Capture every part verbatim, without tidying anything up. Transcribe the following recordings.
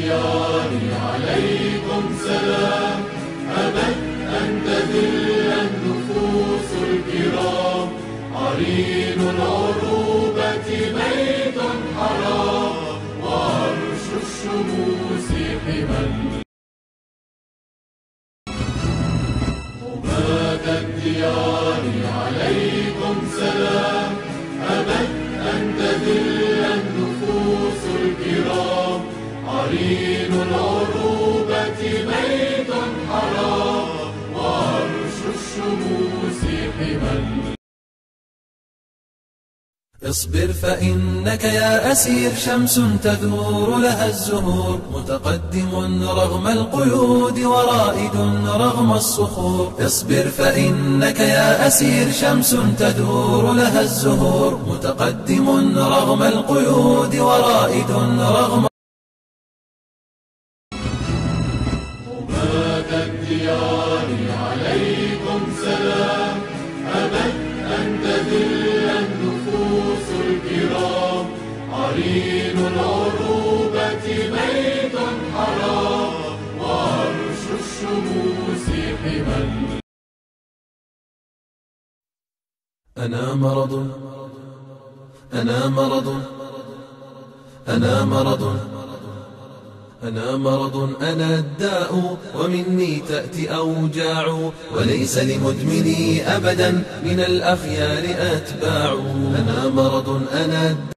الديار عليكم سلام، أبت أن تذل النفوس الكرام، عرين العروبة بيت حرام، وعرش الشموس حمى. حماة الديار عليكم سلام، أبت أن تذل النفوس الكرام، عرين العروبة بيت حرام، وعرش الشموس حمى. اصبر فإنك يا أسير شمس تذور لها الزهور، متقدم رغم القيود ورائد رغم الصخور. اصبر فإنك يا أسير شمس تذور لها الزهور، متقدم رغم القيود ورائد رغم. حماة الديار عليكم سلام، أبت أن تذل النفوس الكرام، عرين العروبة بيت حرام، وعرش الشموس حمى. أنا مرض أنا مرض أنا مرض أنا مرض أنا الداء، ومني تأتي أوجاع، وليس لمدمني أبدا من الأخيار أتباع. أنا مرض أنا الداء.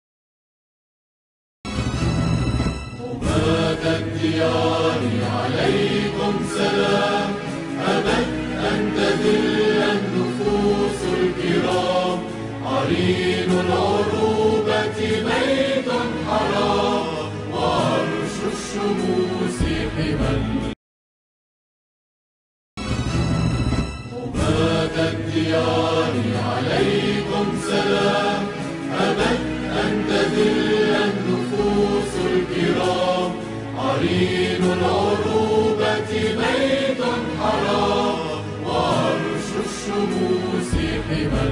حماة الديار عليكم سلام، أبت أن تذل النفوس الكرام، عرين العروبة بيت حرام، وعرش الشموس حمى. حماة الديار عليكم سلام، أبت أن تذل النفوس الكرام، عرين العروبة بيت حرام، وعرش الشموس حمى.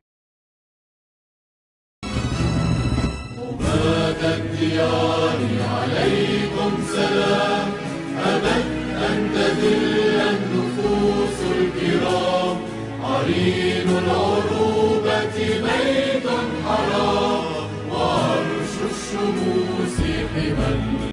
حماة الديار عليكم سلام، أبت أن تذل النفوس الكرام، عرين العروبة بيت حرام، وعرش الشموس حمى.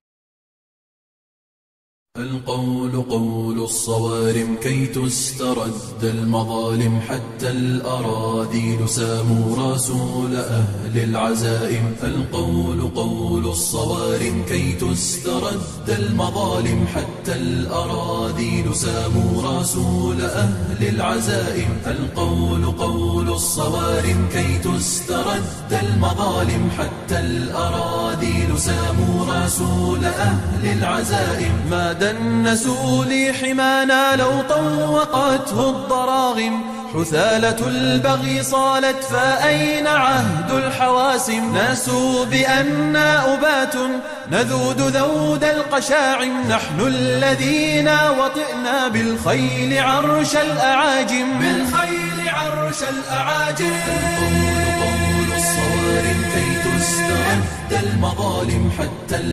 القول قول الصوارم كي تسترد المظالم، حتى الأراذيل ساموا رسول أهل العزائم. القول قول الصوارم كي تسترد المظالم، حتى الأراذيل ساموا رسول أهل العزائم. القول قول الصوارم كي تسترد المظالم، حتى الأراذيل ساموا رسول أهل العزائم. ما دنسوا لي حمانا لو طوقته الضراغم، حثالة البغي صالت فأين عهد الحواسم. ناسوا بأننا أبات نذود ذود القشاعم، نحن الذين وطئنا بالخيل عرش الأعاجم، بالخيل عرش الأعاجم. القول قول الصوارم كي تسترد المظالم، حتى